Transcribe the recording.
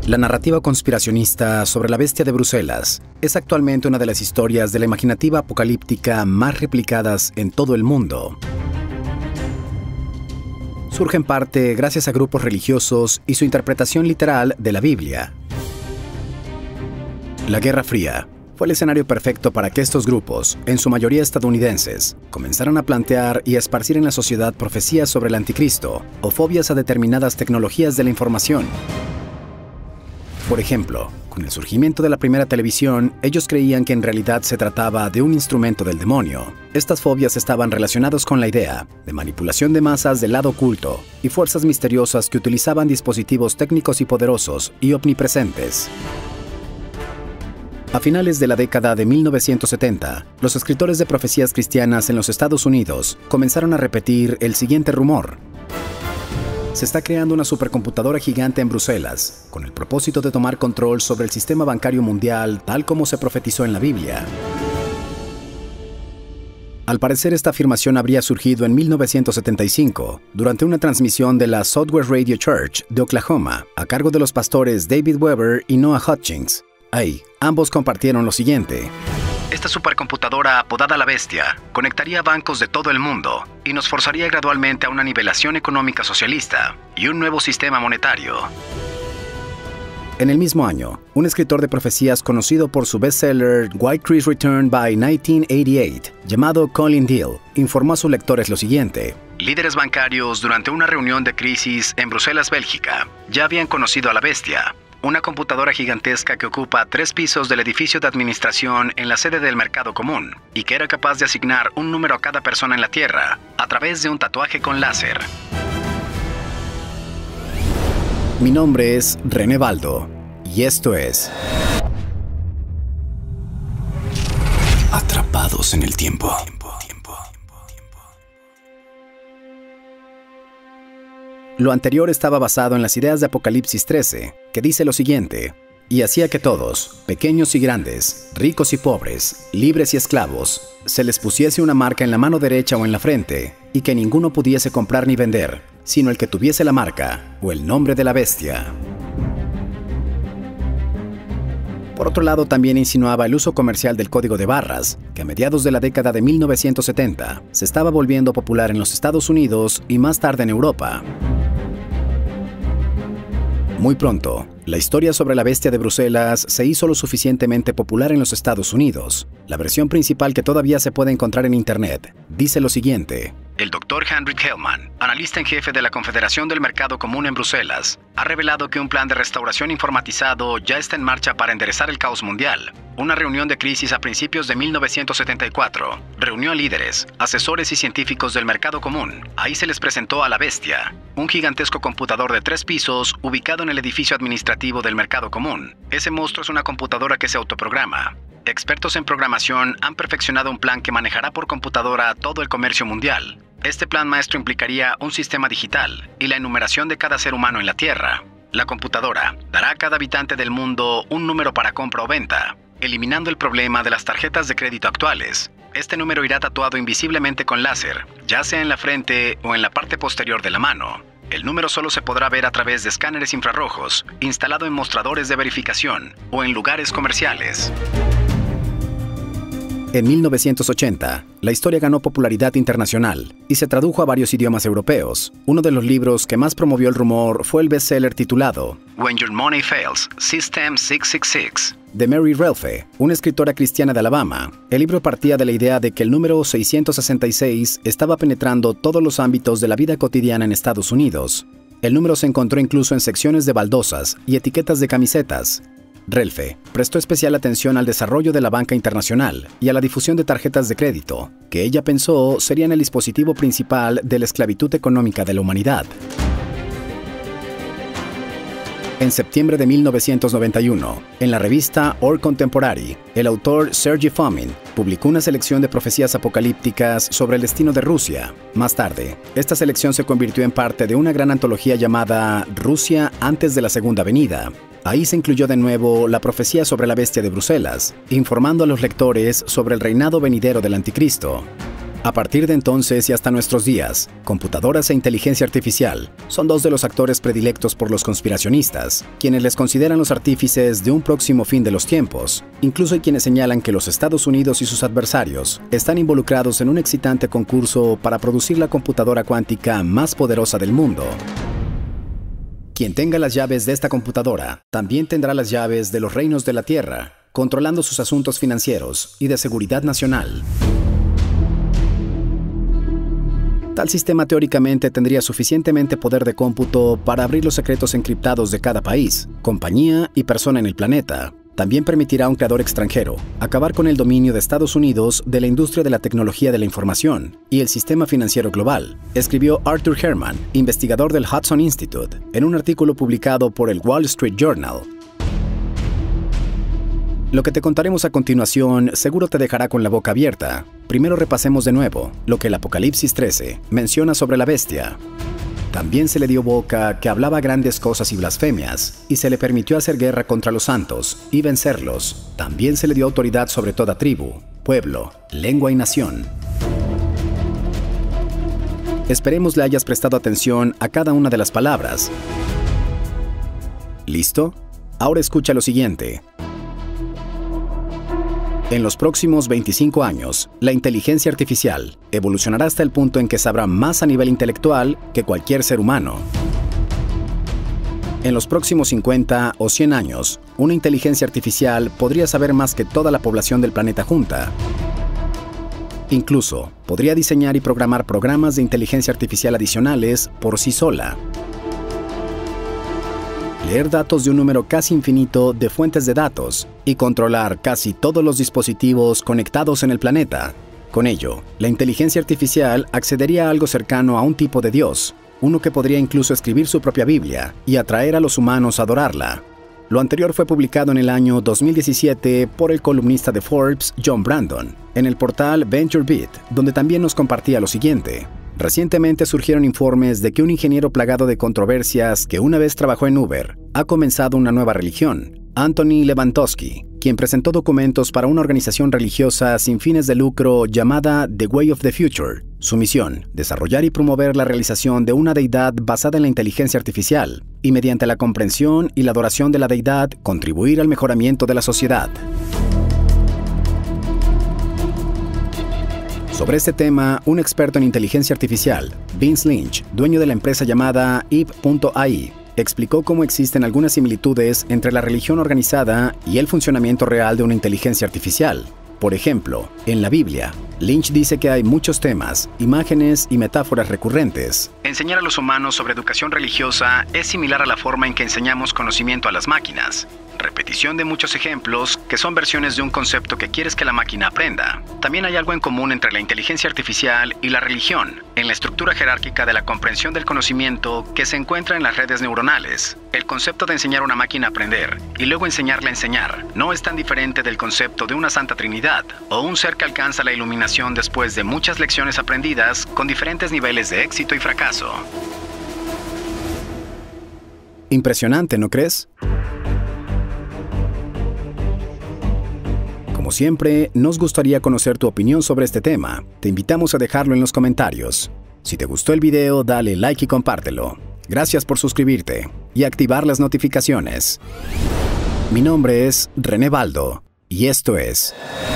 La narrativa conspiracionista sobre la bestia de Bruselas es actualmente una de las historias de la imaginativa apocalíptica más replicadas en todo el mundo. Surge en parte gracias a grupos religiosos y su interpretación literal de la Biblia. La Guerra Fría fue el escenario perfecto para que estos grupos, en su mayoría estadounidenses, comenzaran a plantear y a esparcir en la sociedad profecías sobre el anticristo o fobias a determinadas tecnologías de la información. Por ejemplo, con el surgimiento de la primera televisión, ellos creían que en realidad se trataba de un instrumento del demonio. Estas fobias estaban relacionadas con la idea de manipulación de masas del lado oculto y fuerzas misteriosas que utilizaban dispositivos técnicos y poderosos y omnipresentes. A finales de la década de 1970, los escritores de profecías cristianas en los Estados Unidos comenzaron a repetir el siguiente rumor. Se está creando una supercomputadora gigante en Bruselas, con el propósito de tomar control sobre el sistema bancario mundial, tal como se profetizó en la Biblia. Al parecer, esta afirmación habría surgido en 1975, durante una transmisión de la Southwest Radio Church de Oklahoma, a cargo de los pastores David Weber y Noah Hutchings. Ahí, ambos compartieron lo siguiente. Esta supercomputadora, apodada la Bestia, conectaría bancos de todo el mundo y nos forzaría gradualmente a una nivelación económica socialista y un nuevo sistema monetario. En el mismo año, un escritor de profecías conocido por su bestseller White Christ Returned by 1988, llamado Colin Deal, informó a sus lectores lo siguiente. Líderes bancarios durante una reunión de crisis en Bruselas, Bélgica, ya habían conocido a la Bestia, una computadora gigantesca que ocupa 3 pisos del edificio de administración en la sede del Mercado Común y que era capaz de asignar un número a cada persona en la Tierra a través de un tatuaje con láser. Mi nombre es René Baldo y esto es Atrapados en el Tiempo. Lo anterior estaba basado en las ideas de Apocalipsis 13, que dice lo siguiente: y hacía que todos, pequeños y grandes, ricos y pobres, libres y esclavos, se les pusiese una marca en la mano derecha o en la frente, y que ninguno pudiese comprar ni vender, sino el que tuviese la marca o el nombre de la bestia. Por otro lado, también insinuaba el uso comercial del código de barras, que a mediados de la década de 1970 se estaba volviendo popular en los Estados Unidos y más tarde en Europa. Muy pronto, la historia sobre la bestia de Bruselas se hizo lo suficientemente popular en los Estados Unidos. La versión principal, que todavía se puede encontrar en Internet, dice lo siguiente. El Dr. Heinrich Hellmann, analista en jefe de la Confederación del Mercado Común en Bruselas, ha revelado que un plan de restauración informatizado ya está en marcha para enderezar el caos mundial. Una reunión de crisis a principios de 1974 reunió a líderes, asesores y científicos del Mercado Común. Ahí se les presentó a la Bestia, un gigantesco computador de 3 pisos ubicado en el edificio administrativo del Mercado Común. Ese monstruo es una computadora que se autoprograma. Expertos en programación han perfeccionado un plan que manejará por computadora todo el comercio mundial. Este plan maestro implicaría un sistema digital y la enumeración de cada ser humano en la Tierra. La computadora dará a cada habitante del mundo un número para compra o venta, eliminando el problema de las tarjetas de crédito actuales. Este número irá tatuado invisiblemente con láser, ya sea en la frente o en la parte posterior de la mano. El número solo se podrá ver a través de escáneres infrarrojos, instalado en mostradores de verificación o en lugares comerciales. En 1980, la historia ganó popularidad internacional y se tradujo a varios idiomas europeos. Uno de los libros que más promovió el rumor fue el bestseller titulado When Your Money Fails, System 666, de Mary Relfe, una escritora cristiana de Alabama. El libro partía de la idea de que el número 666 estaba penetrando todos los ámbitos de la vida cotidiana en Estados Unidos. El número se encontró incluso en secciones de baldosas y etiquetas de camisetas. Relfe prestó especial atención al desarrollo de la banca internacional y a la difusión de tarjetas de crédito, que ella pensó serían el dispositivo principal de la esclavitud económica de la humanidad. En septiembre de 1991, en la revista Or Contemporary, el autor Sergei Fomin publicó una selección de profecías apocalípticas sobre el destino de Rusia. Más tarde, esta selección se convirtió en parte de una gran antología llamada Rusia antes de la Segunda Venida. Ahí se incluyó de nuevo la profecía sobre la bestia de Bruselas, informando a los lectores sobre el reinado venidero del anticristo. A partir de entonces y hasta nuestros días, computadoras e inteligencia artificial son dos de los actores predilectos por los conspiracionistas, quienes les consideran los artífices de un próximo fin de los tiempos. Incluso hay quienes señalan que los Estados Unidos y sus adversarios están involucrados en un excitante concurso para producir la computadora cuántica más poderosa del mundo. Quien tenga las llaves de esta computadora también tendrá las llaves de los reinos de la Tierra, controlando sus asuntos financieros y de seguridad nacional. Tal sistema teóricamente tendría suficientemente poder de cómputo para abrir los secretos encriptados de cada país, compañía y persona en el planeta. También permitirá a un creador extranjero acabar con el dominio de Estados Unidos de la industria de la tecnología de la información y el sistema financiero global, escribió Arthur Herman, investigador del Hudson Institute, en un artículo publicado por el Wall Street Journal. Lo que te contaremos a continuación seguro te dejará con la boca abierta. Primero repasemos de nuevo lo que el Apocalipsis 13 menciona sobre la bestia. También se le dio boca que hablaba grandes cosas y blasfemias, y se le permitió hacer guerra contra los santos y vencerlos. También se le dio autoridad sobre toda tribu, pueblo, lengua y nación. Esperemos le hayas prestado atención a cada una de las palabras. ¿Listo? Ahora escucha lo siguiente. En los próximos 25 años, la inteligencia artificial evolucionará hasta el punto en que sabrá más a nivel intelectual que cualquier ser humano. En los próximos 50 o 100 años, una inteligencia artificial podría saber más que toda la población del planeta junta. Incluso, podría diseñar y programar programas de inteligencia artificial adicionales por sí sola. Leer datos de un número casi infinito de fuentes de datos y controlar casi todos los dispositivos conectados en el planeta. Con ello, la inteligencia artificial accedería a algo cercano a un tipo de Dios, uno que podría incluso escribir su propia Biblia y atraer a los humanos a adorarla. Lo anterior fue publicado en el año 2017 por el columnista de Forbes, John Brandon, en el portal VentureBeat, donde también nos compartía lo siguiente. Recientemente surgieron informes de que un ingeniero plagado de controversias que una vez trabajó en Uber ha comenzado una nueva religión, Anthony Levantowski, quien presentó documentos para una organización religiosa sin fines de lucro llamada The Way of the Future. Su misión, desarrollar y promover la realización de una deidad basada en la inteligencia artificial y mediante la comprensión y la adoración de la deidad, contribuir al mejoramiento de la sociedad. Sobre este tema, un experto en inteligencia artificial, Vince Lynch, dueño de la empresa llamada Eve.ai, explicó cómo existen algunas similitudes entre la religión organizada y el funcionamiento real de una inteligencia artificial. Por ejemplo, en la Biblia, Lynch dice que hay muchos temas, imágenes y metáforas recurrentes. Enseñar a los humanos sobre educación religiosa es similar a la forma en que enseñamos conocimiento a las máquinas. Repetición de muchos ejemplos que son versiones de un concepto que quieres que la máquina aprenda. También hay algo en común entre la inteligencia artificial y la religión, en la estructura jerárquica de la comprensión del conocimiento que se encuentra en las redes neuronales. El concepto de enseñar a una máquina a aprender y luego enseñarle a enseñar no es tan diferente del concepto de una Santa Trinidad o un ser que alcanza la iluminación después de muchas lecciones aprendidas con diferentes niveles de éxito y fracaso. Impresionante, ¿no crees? Como siempre, nos gustaría conocer tu opinión sobre este tema. Te invitamos a dejarlo en los comentarios. Si te gustó el video, dale like y compártelo. Gracias por suscribirte y activar las notificaciones. Mi nombre es René Baldo y esto es